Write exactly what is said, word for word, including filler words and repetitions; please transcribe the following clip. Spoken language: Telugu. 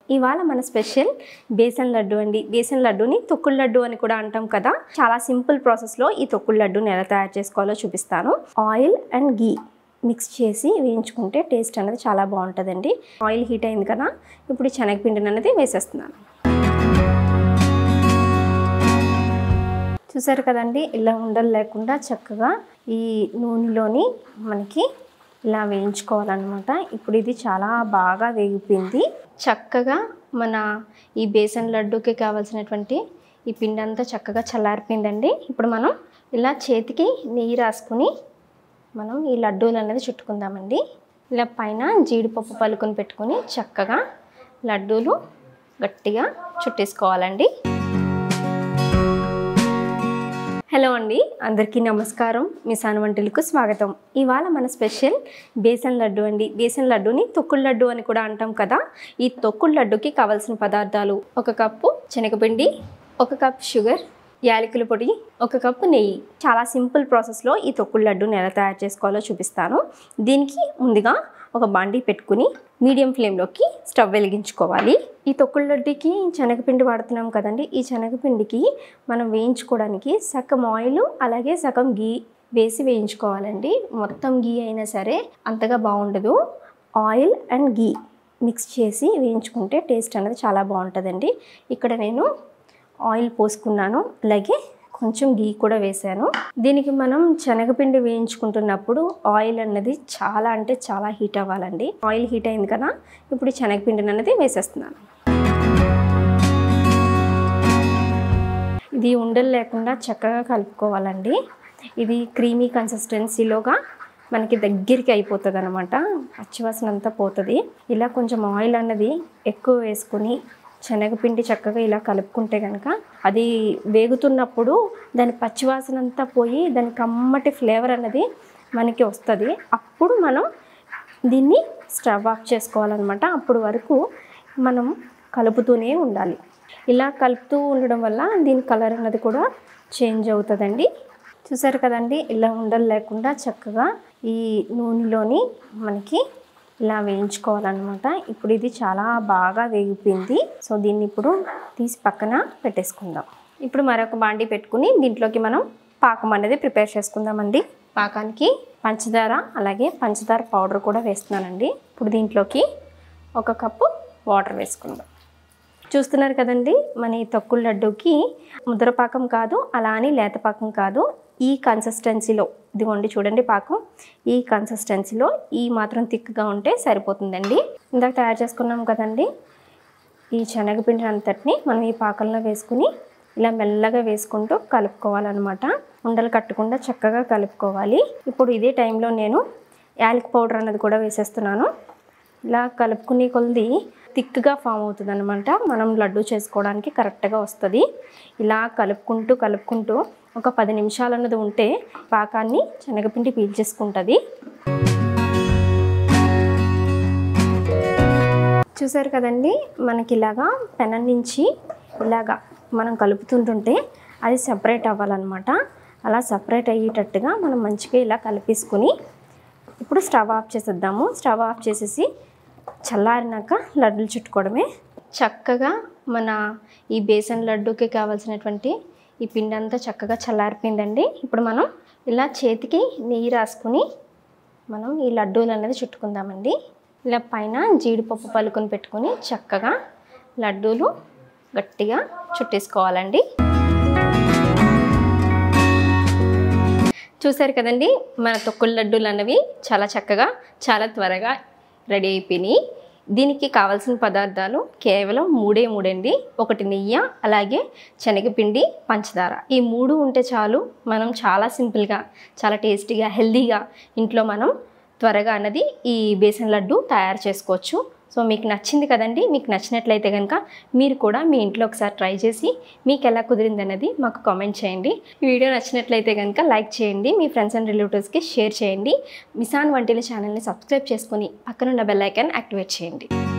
ఇవాళ మన స్పెషల్ బేసన్ లడ్డు అండి. బేసన్ లడ్డూని తొక్కుల లడ్డు అని కూడా అంటాం కదా. చాలా సింపుల్ ప్రాసెస్లో ఈ తొక్కుల లడ్డూని ఎలా తయారు చేసుకోవాలో చూపిస్తాను. ఆయిల్ అండ్ గీ మిక్స్ చేసి వేయించుకుంటే టేస్ట్ అనేది చాలా బాగుంటుందండి. ఆయిల్ హీట్ అయింది కదా, ఇప్పుడు శనగపిండిని అనేది వేసేస్తున్నాను. చూసారు కదండి, ఇలా ఉండలు లేకుండా చక్కగా ఈ నూనెలోని మనకి ఇలా వేయించుకోవాలన్నమాట. ఇప్పుడు ఇది చాలా బాగా వేగిపోయింది. చక్కగా మన ఈ బేసన్ లడ్డూకి కావాల్సినటువంటి ఈ పిండి అంతా చక్కగా చల్లారిపోయిందండి. ఇప్పుడు మనం ఇలా చేతికి నెయ్యి రాసుకుని మనం ఈ లడ్డూలు అనేది చుట్టుకుందామండి. ఇలా పైన జీడిపప్పు పలుకుని పెట్టుకుని చక్కగా లడ్డూలు గట్టిగా చుట్టేసుకోవాలండి. హలో అండి, అందరికీ నమస్కారం. మిసాన్ వంటలకు స్వాగతం. ఇవాళ మన స్పెషల్ బేసన్ లడ్డు అండి. బేసన్ లడ్డూని తొక్కుల లడ్డు అని కూడా అంటాం కదా. ఈ తొక్కుల లడ్డుకి కావాల్సిన పదార్థాలు: ఒక కప్పు శనగపిండి, ఒక కప్ షుగర్, యాలకుల పొడి, ఒక కప్పు నెయ్యి. చాలా సింపుల్ ప్రాసెస్లో ఈ తొక్కుల లడ్డూని ఎలా తయారు చేసుకోవాలో చూపిస్తాను. దీనికి ముందుగా ఒక బాండీ పెట్టుకుని మీడియం ఫ్లేమ్లోకి స్టవ్ వెలిగించుకోవాలి. ఈ తొక్కుల లడ్డుకి శనగపిండి వాడుతున్నాం కదండి. ఈ శనగపిండికి మనం వేయించుకోవడానికి సగం ఆయిల్ అలాగే సగం గీ వేసి వేయించుకోవాలండి. మొత్తం గీ అయినా సరే అంతగా బాగుండదు. ఆయిల్ అండ్ గీ మిక్స్ చేసి వేయించుకుంటే టేస్ట్ అనేది చాలా బాగుంటుందండి. ఇక్కడ నేను ఆయిల్ పోసుకున్నాను, అలాగే కొంచెం గీ కూడా వేసాను. దీనికి మనం శనగపిండి వేయించుకుంటున్నప్పుడు ఆయిల్ అన్నది చాలా అంటే చాలా హీట్ అవ్వాలండి. ఆయిల్ హీట్ అయింది కదా, ఇప్పుడు శనగపిండిని అనేది వేసేస్తున్నాను. ఇది ఉండలు లేకుండా చక్కగా కలుపుకోవాలండి. ఇది క్రీమీ కన్సిస్టెన్సీలోగా మనకి దగ్గరికి అయిపోతుంది అనమాట. పచ్చివాసన అంతా పోతుంది. ఇలా కొంచెం ఆయిల్ అన్నది ఎక్కువ వేసుకుని శనగపిండి చక్కగా ఇలా కలుపుకుంటే కనుక అది వేగుతున్నప్పుడు దాని పచ్చివాసన అంతా పోయి దాని కమ్మటి ఫ్లేవర్ అన్నది మనకి వస్తుంది. అప్పుడు మనం దీన్ని స్టవ్ ఆఫ్ చేసుకోవాలన్నమాట. అప్పుడు వరకు మనం కలుపుతూనే ఉండాలి. ఇలా కలుపుతూ ఉండడం వల్ల దీని కలర్ అన్నది కూడా చేంజ్ అవుతుందండి. చూసారు కదండి, ఇలా ఉండలు లేకుండా చక్కగా ఈ నూనెలోని మనకి ఇలా వేయించుకోవాలన్నమాట. ఇప్పుడు ఇది చాలా బాగా వేగిపోయింది. సో దీన్ని ఇప్పుడు తీసి పక్కన పెట్టేసుకుందాం. ఇప్పుడు మరొక బాండీ పెట్టుకుని దీంట్లోకి మనం పాకం అనేది ప్రిపేర్ చేసుకుందామండి. పాకానికి పంచదార అలాగే పంచదార పౌడర్ కూడా వేస్తున్నానండి. ఇప్పుడు దీంట్లోకి ఒక కప్పు వాటర్ వేసుకుందాం. చూస్తున్నారు కదండి, మన ఈ తొక్కుల లడ్డూకి ముద్ర పాకం కాదు, అలా అని లేత పాకం కాదు. ఈ కన్సిస్టెన్సీలో ఇదిగోండి, చూడండి పాకం ఈ కన్సిస్టెన్సీలో ఈ మాత్రం థిక్గా ఉంటే సరిపోతుందండి. ఇందాక తయారు చేసుకున్నాం కదండి, ఈ శనగపిండి అంతటిని మనం ఈ పాకంలో వేసుకుని ఇలా మెల్లగా వేసుకుంటూ కలుపుకోవాలన్నమాట. ఉండలు కట్టకుండా చక్కగా కలుపుకోవాలి. ఇప్పుడు ఇదే టైంలో నేను యాలక్ పౌడర్ అన్నది కూడా వేసేస్తున్నాను. ఇలా కలుపుకునే కొలది థిక్గా ఫామ్ అవుతుంది అనమాట. మనం లడ్డు చేసుకోవడానికి కరెక్ట్గా వస్తుంది. ఇలా కలుపుకుంటూ కలుపుకుంటూ ఒక పది నిమిషాలు అన్నది ఉంటే పాకాన్ని శనగపిండి పీల్చేసుకుంటుంది. చూసారు కదండి, మనకి ఇలాగా పెనం నుంచి ఇలాగా మనం కలుపుతుంటుంటే అది సపరేట్ అవ్వాలన్నమాట. అలా సపరేట్ అయ్యేటట్టుగా మనం మంచిగా ఇలా కలిపేసుకుని ఇప్పుడు స్టవ్ ఆఫ్ చేసేద్దాము. స్టవ్ ఆఫ్ చేసేసి చల్లారినాక లడ్డూలు చుట్టుకోవడమే. చక్కగా మన ఈ బేసన్ లడ్డూకి కావాల్సినటువంటి ఈ పిండి అంతా చక్కగా చల్లారిపోయిందండి. ఇప్పుడు మనం ఇలా చేతికి నెయ్యి రాసుకుని మనం ఈ లడ్డూలు అనేది చుట్టుకుందామండి. ఇలా పైన జీడిపప్పు పలుకుని పెట్టుకుని చక్కగా లడ్డూలు గట్టిగా చుట్టేసుకోవాలండి. చూసారు కదండి, మన తొక్కుల లడ్డూలు అన్నవి చాలా చక్కగా చాలా త్వరగా రెడీ అయిపోయినాయి. దీనికి కావాల్సిన పదార్థాలు కేవలం మూడే మూడండి. ఒకటి నెయ్యి, అలాగే శనగపిండి, పంచదార. ఈ మూడు ఉంటే చాలు. మనం చాలా సింపుల్గా చాలా టేస్టీగా హెల్దీగా ఇంట్లో మనం త్వరగా అన్నది ఈ బేసన్ లడ్డు తయారు చేసుకోవచ్చు. సో మీకు నచ్చింది కదండి. మీకు నచ్చినట్లయితే కనుక మీరు కూడా మీ ఇంట్లో ఒకసారి ట్రై చేసి మీకు ఎలా కుదిరింది అన్నది మాకు కామెంట్ చేయండి. ఈ వీడియో నచ్చినట్లయితే కనుక లైక్ చేయండి, మీ ఫ్రెండ్స్ అండ్ రిలేటివ్స్కి షేర్ చేయండి. మిసాన్ వంటిల ఛానల్ని సబ్స్క్రైబ్ చేసుకుని పక్కనున్న బెల్ ఐకాన్ యాక్టివేట్ చేయండి.